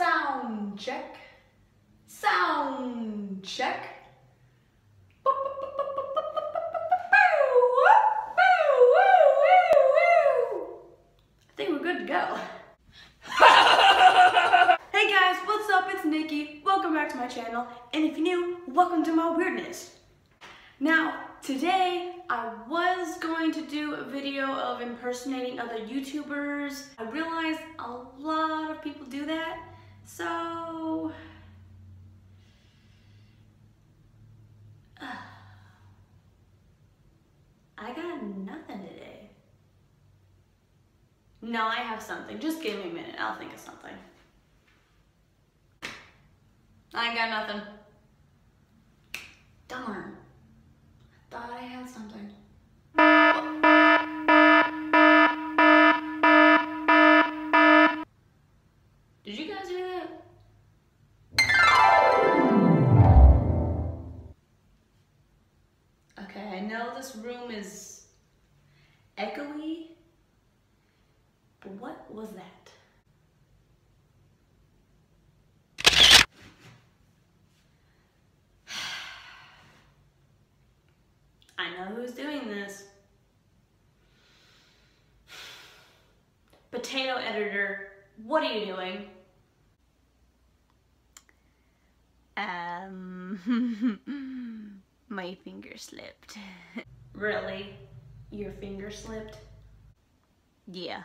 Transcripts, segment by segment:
Sound check. Sound check. I think we're good to go. Hey guys, what's up? It's Nikki. Welcome back to my channel. And if you're new, welcome to my weirdness. Now, today I was going to do a video of impersonating other YouTubers. I realized a lot of people do that, so I got nothing today. No, I have something. Just give me a minute. I'll think of something. I ain't got nothing. Darn. Thought I had something. Did you guys hear that? Okay, I know this room is echoey, but what was that? I know who's doing this. Potato editor, what are you doing? My finger slipped. Really? Your finger slipped? Yeah.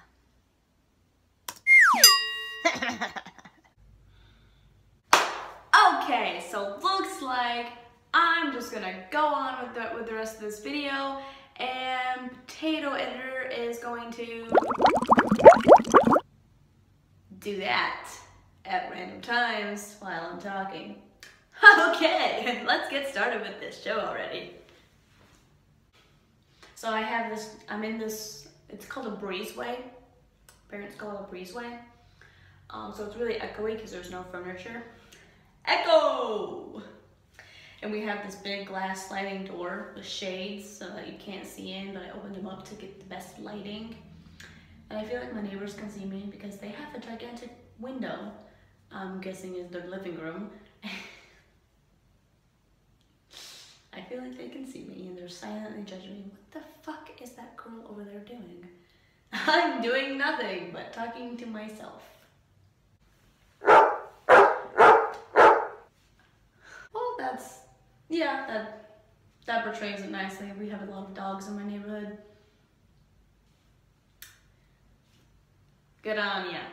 Okay, so looks like I'm just gonna go on with the rest of this video, and Potato Editor is going to do that at random times while I'm talking. Okay, let's get started with this show already. So I have this, I'm in this, it's called a breezeway. Parents call it a breezeway. So it's really echoey because there's no furniture. Echo! And we have this big glass sliding door with shades so that you can't see in, but I opened them up to get the best lighting. And I feel like my neighbors can see me because they have a gigantic window. I'm guessing is their living room. I feel like they can see me and they're silently judging me. What the fuck is that girl over there doing? I'm doing nothing but talking to myself. Well, that's, yeah, that portrays it nicely. We have a lot of dogs in my neighborhood. Good on ya.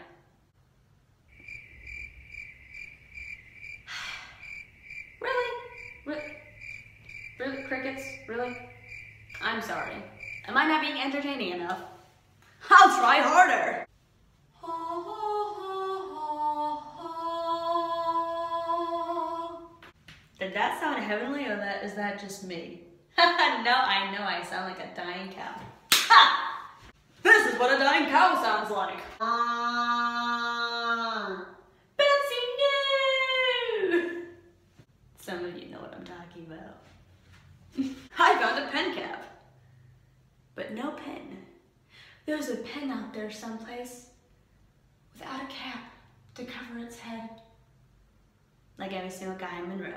Really, crickets? Really? I'm sorry. Am I not being entertaining enough? I'll try harder! Did that sound heavenly, or is that just me? No, I know I sound like a dying cow. Ha! This is what a dying cow sounds like. Betsy, no! Some of you know what I'm talking about. I found a pen cap, but no pen. There's a pen out there someplace without a cap to cover its head, like every single guy in Monroe.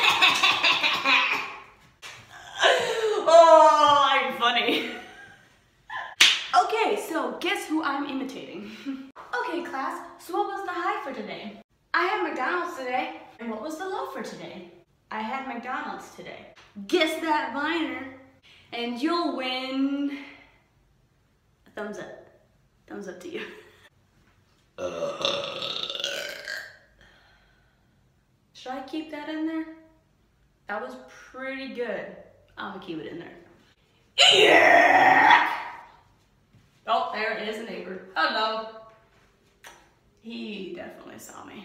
Oh, I'm funny. Okay, so guess who I'm imitating? Okay, class, so what was the high for today? I had McDonald's today. And what was the low for today? I had McDonald's today. Guess that, Viner, and you'll win a thumbs up. Thumbs up to you. Should I keep that in there? That was pretty good. I'm gonna keep it in there. Yeah! Oh, there is a neighbor. Hello. He definitely saw me.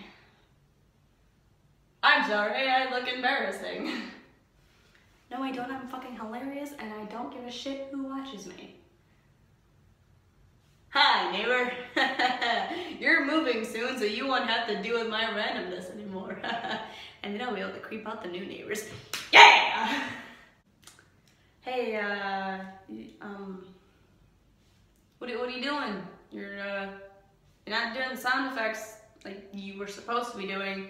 I'm sorry, I look embarrassing. No, I don't. I'm fucking hilarious, and I don't give a shit who watches me. Hi, neighbor. You're moving soon, so you won't have to deal with my randomness anymore. And then I'll be able to creep out the new neighbors. Yeah! Hey, what are you doing? You're not doing the sound effects like you were supposed to be doing.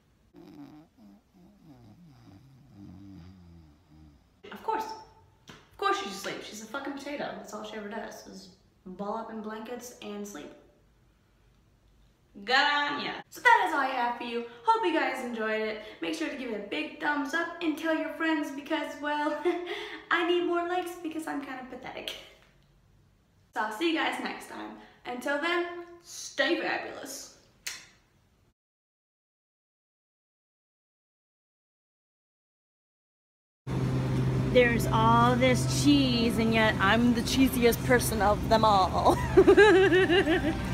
Of course she should sleep. She's a fucking potato. That's all she ever does is ball up in blankets and sleep. Good on ya. So that is all I have for you. Hope you guys enjoyed it. Make sure to give it a big thumbs up and tell your friends because, well, I need more likes because I'm kind of pathetic. So I'll see you guys next time. Until then, stay fabulous. There's all this cheese, and yet I'm the cheesiest person of them all.